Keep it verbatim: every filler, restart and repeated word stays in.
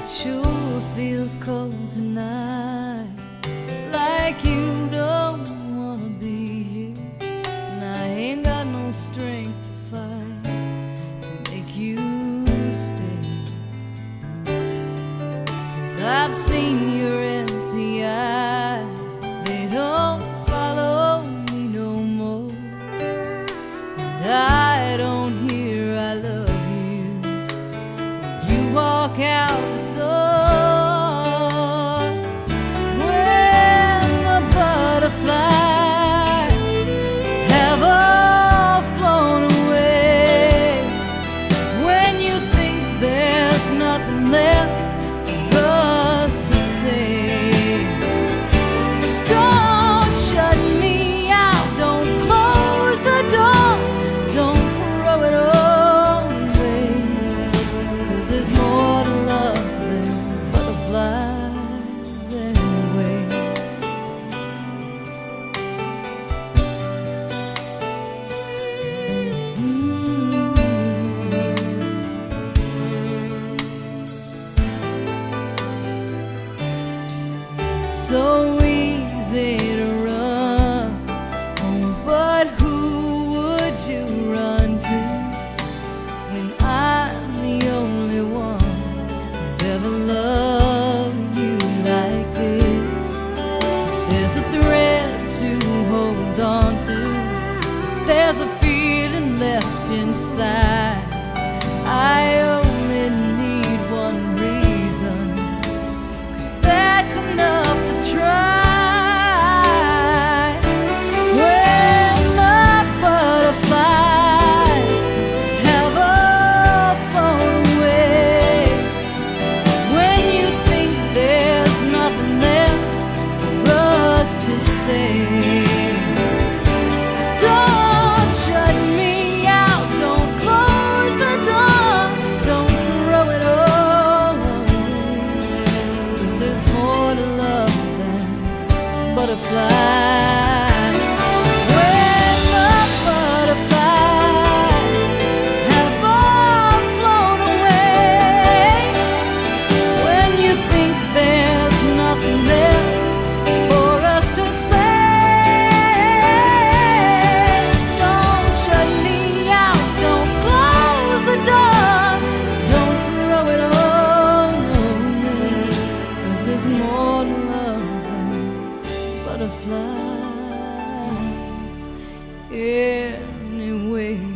It sure feels cold tonight, like you don't wanna be here, and I ain't got no strength to fight to make you stay. 'Cause I've seen your empty eyes, they don't follow me no more, and I don't hear I love yous when you walk out the door. When the butterflies have all flown away, when you think there's nothing left for us to say, don't shut me out, don't close the door, don't throw it all away, 'cause there's more to love than butterflies anyway. Mm. It's so easy to run, oh, but who would you run to when I'm the only one who'd ever love you like this? If there's a thread to hold on to, if there's a feeling left inside, I only need one reason, 'cause that's enough to try. When the butterflies have all flown away, when you think there's nothing left for us to say, don't shut me out, don't close the door, don't throw it all away, 'cause there's more to love than butterflies. When the butterflies have all flown away, when you think there's nothing left for us to say, don't shut me out, don't close the door, don't throw it all away, 'cause there's more to love than butterflies anyway.